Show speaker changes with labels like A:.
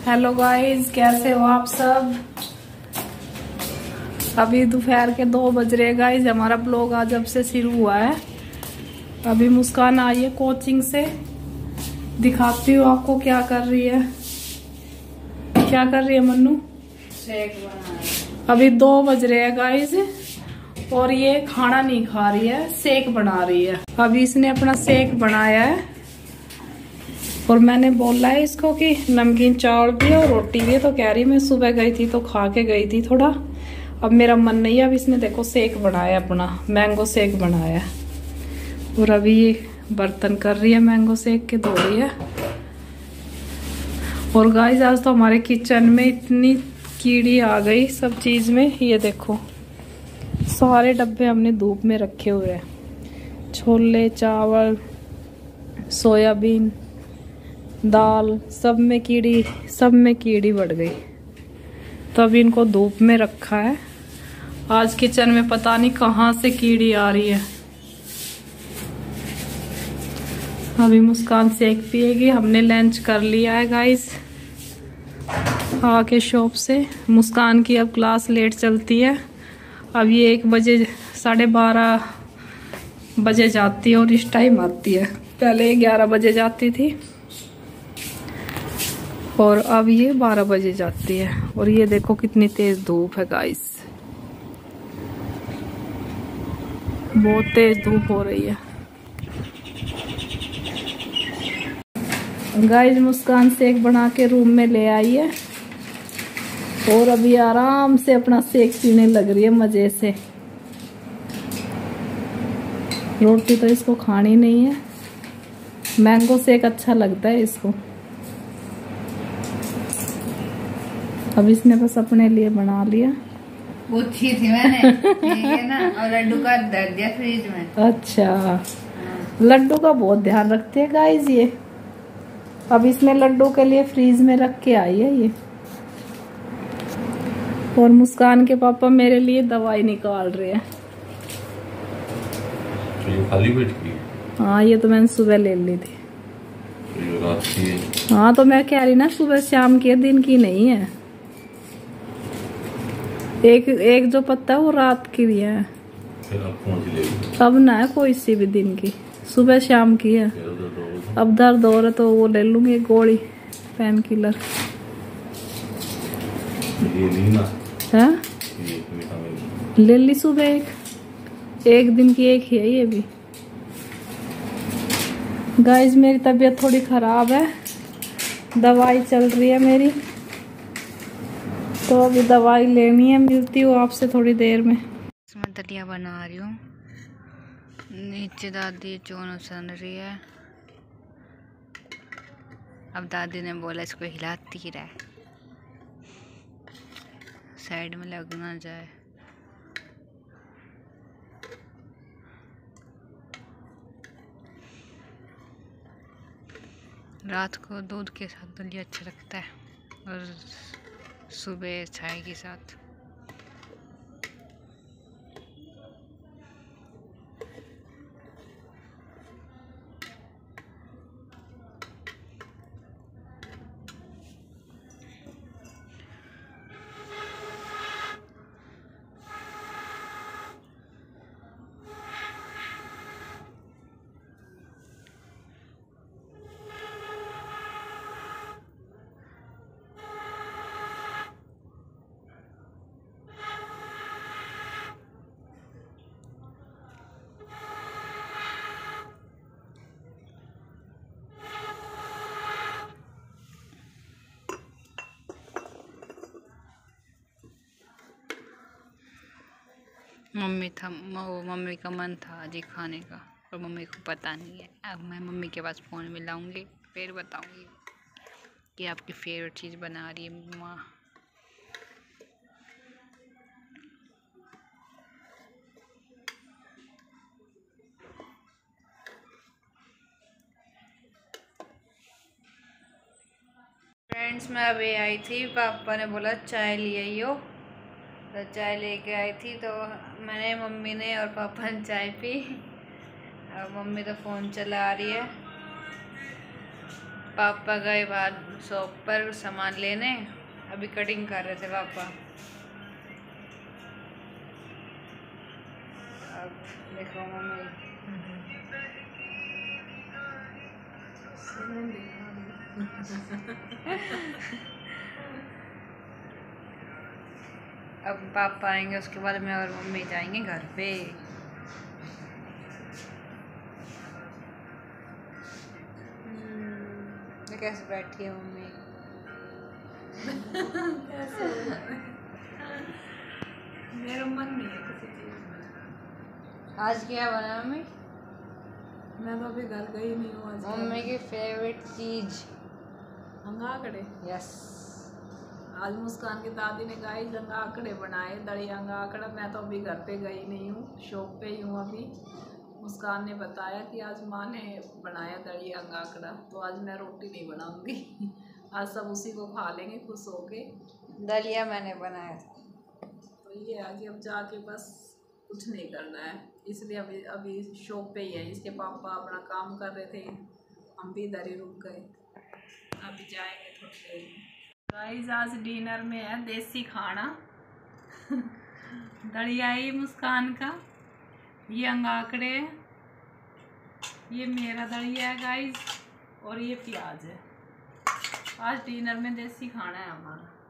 A: Hello guys, कैसे हो आप सब। अभी दोपहर के 2 बज रहे गाइस। हमारा ब्लॉग आज अब से शुरू हुआ है। अभी मुस्कान आई है कोचिंग से, दिखाती हूँ आपको क्या कर रही है। क्या कर रही है मन्नू? शेक बना रही। अभी 2 बज रहे हैं गाइस और ये खाना नहीं खा रही है, शेक बना रही है। अभी इसने अपना शेक बनाया है और मैंने बोला है इसको कि नमकीन चावल भी और रोटी भी। तो कह रही मैं सुबह गई थी तो खा के गई थी थोड़ा, अब मेरा मन नहीं है। अब इसने देखो शेक बनाया, अपना मैंगो शेक बनाया और अभी ये बर्तन कर रही है, मैंगो शेक के धो रही है। और गाइस आज तो हमारे किचन में इतनी कीड़ी आ गई सब चीज में। ये देखो सारे डब्बे हमने धूप में रखे हुए हैं, छोले चावल सोयाबीन दाल, सब में कीड़ी बढ़ गई। तो अभी इनको धूप में रखा है। आज किचन में पता नहीं कहाँ से कीड़ी आ रही है। अभी मुस्कान शेक पिएगी। हमने लंच कर लिया है गाइस आके शॉप से। मुस्कान की अब क्लास लेट चलती है। अब ये 1 बजे 12:30 बजे जाती है और इस टाइम आती है। पहले 11 बजे जाती थी और अब ये 12 बजे जाती है। और ये देखो कितनी तेज धूप है गाइस, बहुत तेज धूप हो रही है गाइस। मुस्कान शेक बना के रूम में ले आई है और अभी आराम से अपना शेक पीने लग रही है मजे से। रोटी तो इसको खानी नहीं है, मैंगो शेक अच्छा लगता है इसको। अब इसने बस अपने लिए बना लिया।
B: पूछी थी मैंने ये ना, और लड्डू का धर दिया फ्रिज में।
A: अच्छा लड्डू का बहुत ध्यान रखते हैं गाइस ये। अब इसने लड्डू के लिए फ्रीज में रख के आई है ये। और मुस्कान के पापा मेरे लिए दवाई निकाल रहे हैं।
C: तो ये खाली पेट की?
A: हाँ ये तो मैंने सुबह ले ली थी।
C: तो ये रात की है?
A: हाँ तो मैं कह रही ना सुबह शाम की, दिन की नहीं है। एक जो पत्ता है वो रात की भी है।
C: फिर आप कौन सी लेगी?
A: अब ना है कोई सी भी दिन की, सुबह शाम की है। अब दर्द हो रहा तो वो ले लूंगी गोली, पेन किलर।
C: ये नहीं ना
A: है
C: ये
A: ले ली सुबह एक दिन की एक ही है ये भी। गाइस मेरी तबीयत थोड़ी खराब है, दवाई चल रही है मेरी, तो अभी दवाई लेनी है। मिलती हूँ आपसे थोड़ी देर में।
B: इसमें दलिया बना रही हूँ। नीचे दादी चोन सन रही है। अब दादी ने बोला इसको हिलाती रहे, साइड में लग ना जाए। रात को दूध के साथ दलिया अच्छा लगता है और सुबह चाय के साथ। मम्मी का मन था आज खाने का, पर मम्मी को पता नहीं है। अब मैं मम्मी के पास फ़ोन मिलाऊंगी, फिर बताऊंगी कि आपकी फेवरेट चीज़ बना रही है माँ। फ्रेंड्स मैं अभी आई थी, पापा ने बोला चाय ले आई हो, तो चाय लेके आई थी। तो मैंने, मम्मी ने और पापा ने चाय पी। अब मम्मी तो फ़ोन चला रही है पापा गए बाहर शॉप पर सामान लेने, अभी कटिंग कर रहे थे पापा। अब देखो मम्मी अब पापा आएंगे उसके बाद मैं और मम्मी जाएंगे घर पे। कैसे बैठी है मम्मी?
A: मेरा मन नहीं है किसी चीज में।
B: आज क्या बना मम्मी?
A: मैं तो अभी घर गई नहीं हूँ। आज
B: मम्मी की फेवरेट चीज
A: अंगाकड़े।
B: यस।
A: आज मुस्कान की दादी ने कहा अंगाकड़े बनाए, दड़िया अंगाकड़ा। मैं तो अभी घर पे गई नहीं हूँ, शॉप पे ही हूँ अभी। मुस्कान ने बताया कि आज माँ ने बनाया दड़िया अंगाकड़ा, तो आज मैं रोटी नहीं बनाऊंगी। आज सब उसी को खा लेंगे खुश होके।
B: दलिया मैंने बनाया था।
A: तो ये आज अब जाके बस कुछ नहीं करना है, इसलिए अभी शॉप पे ही है। इसके पापा अपना काम कर रहे थे, हम भी इधर ही रुक गए। अभी जाएंगे थोड़ी देर में। गाइस आज डिनर में है देसी खाना। दड़ियाई मुस्कान का, ये अंगाकड़े है, ये मेरा दड़िया है गाइस, और ये प्याज है। आज डिनर में देसी खाना है हमारा।